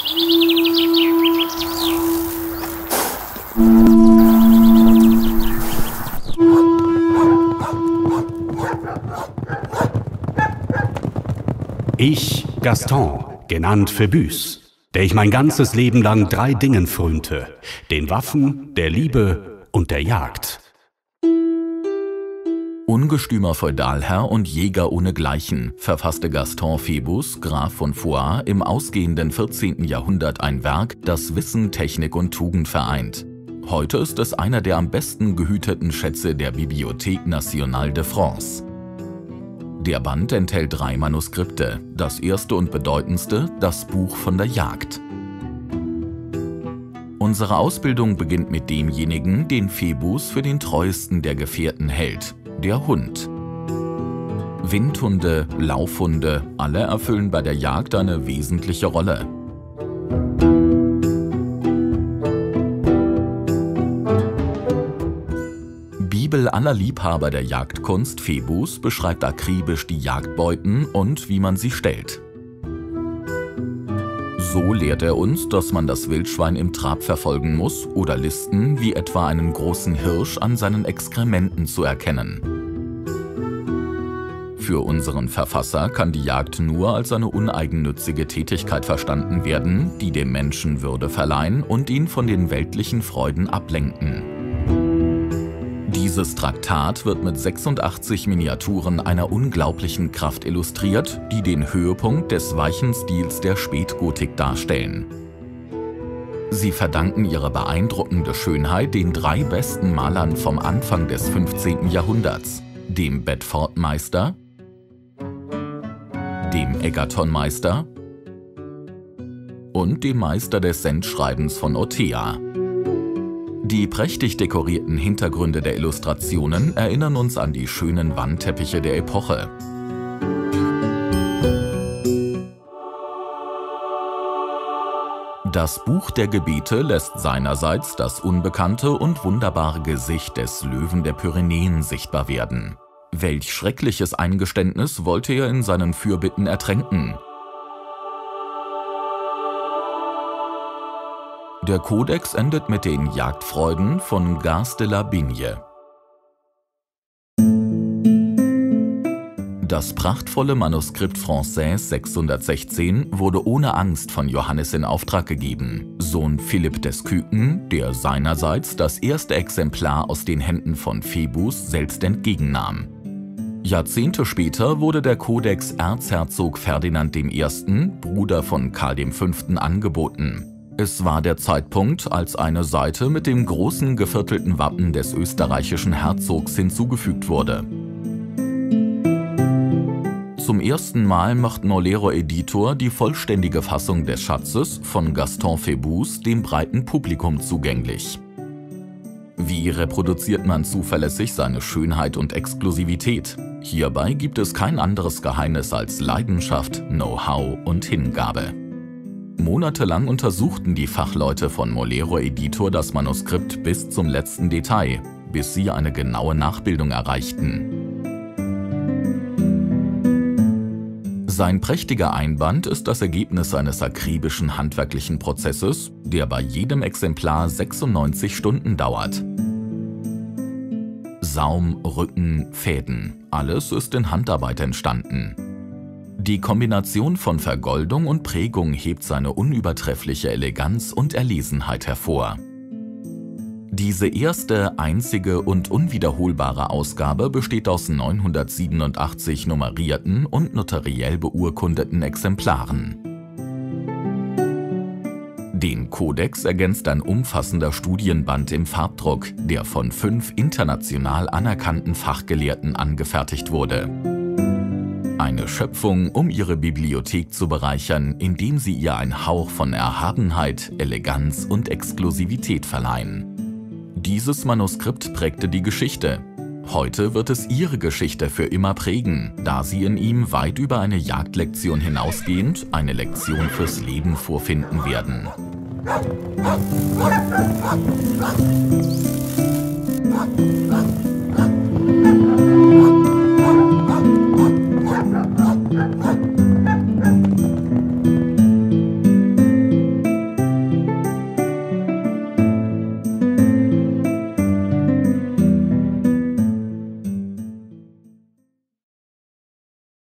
Ich, Gaston, genannt Phébus, der ich mein ganzes Leben lang 3 Dingen frönte: den Waffen, der Liebe und der Jagd. Ungestümer Feudalherr und Jäger ohnegleichen verfasste Gaston Phébus, Graf von Foix, im ausgehenden 14. Jahrhundert ein Werk, das Wissen, Technik und Tugend vereint. Heute ist es einer der am besten gehüteten Schätze der Bibliothèque Nationale de France. Der Band enthält 3 Manuskripte, das erste und bedeutendste, das Buch von der Jagd. Unsere Ausbildung beginnt mit demjenigen, den Phébus für den treuesten der Gefährten hält, der Hund. Windhunde, Laufhunde, alle erfüllen bei der Jagd eine wesentliche Rolle. Bibel aller Liebhaber der Jagdkunst Phébus beschreibt akribisch die Jagdbeuten und wie man sie stellt. So lehrt er uns, dass man das Wildschwein im Trab verfolgen muss oder listen, wie etwa einen großen Hirsch an seinen Exkrementen zu erkennen. Für unseren Verfasser kann die Jagd nur als eine uneigennützige Tätigkeit verstanden werden, die dem Menschen Würde verleihen und ihn von den weltlichen Freuden ablenken. Dieses Traktat wird mit 86 Miniaturen einer unglaublichen Kraft illustriert, die den Höhepunkt des weichen Stils der Spätgotik darstellen. Sie verdanken ihre beeindruckende Schönheit den 3 besten Malern vom Anfang des 15. Jahrhunderts, dem Bedford-Meister, dem Egerton-Meister und dem Meister des Sendschreibens von Othea. Die prächtig dekorierten Hintergründe der Illustrationen erinnern uns an die schönen Wandteppiche der Epoche. Das Buch der Gebete lässt seinerseits das unbekannte und wunderbare Gesicht des Löwen der Pyrenäen sichtbar werden. Welch schreckliches Eingeständnis wollte er in seinen Fürbitten ertränken? Der Kodex endet mit den Jagdfreuden von Gaz de la Bigne. Das prachtvolle Manuskript Français 616 wurde ohne Angst von Johannes in Auftrag gegeben, Sohn Philipp des Küken, der seinerseits das erste Exemplar aus den Händen von Phébus selbst entgegennahm. Jahrzehnte später wurde der Kodex Erzherzog Ferdinand I., Bruder von Karl V., angeboten. Es war der Zeitpunkt, als eine Seite mit dem großen geviertelten Wappen des österreichischen Herzogs hinzugefügt wurde. Zum ersten Mal macht Molero Editor die vollständige Fassung des Schatzes von Gaston Phébus dem breiten Publikum zugänglich. Wie reproduziert man zuverlässig seine Schönheit und Exklusivität? Hierbei gibt es kein anderes Geheimnis als Leidenschaft, Know-how und Hingabe. Monatelang untersuchten die Fachleute von Molero Editor das Manuskript bis zum letzten Detail, bis sie eine genaue Nachbildung erreichten. Sein prächtiger Einband ist das Ergebnis eines akribischen handwerklichen Prozesses, der bei jedem Exemplar 96 Stunden dauert. Saum, Rücken, Fäden, alles ist in Handarbeit entstanden. Die Kombination von Vergoldung und Prägung hebt seine unübertreffliche Eleganz und Erlesenheit hervor. Diese erste, einzige und unwiederholbare Ausgabe besteht aus 987 nummerierten und notariell beurkundeten Exemplaren. Den Kodex ergänzt ein umfassender Studienband im Farbdruck, der von 5 international anerkannten Fachgelehrten angefertigt wurde. Eine Schöpfung, um ihre Bibliothek zu bereichern, indem sie ihr einen Hauch von Erhabenheit, Eleganz und Exklusivität verleihen. Dieses Manuskript prägte die Geschichte. Heute wird es ihre Geschichte für immer prägen, da sie in ihm weit über eine Jagdlektion hinausgehend eine Lektion fürs Leben vorfinden werden.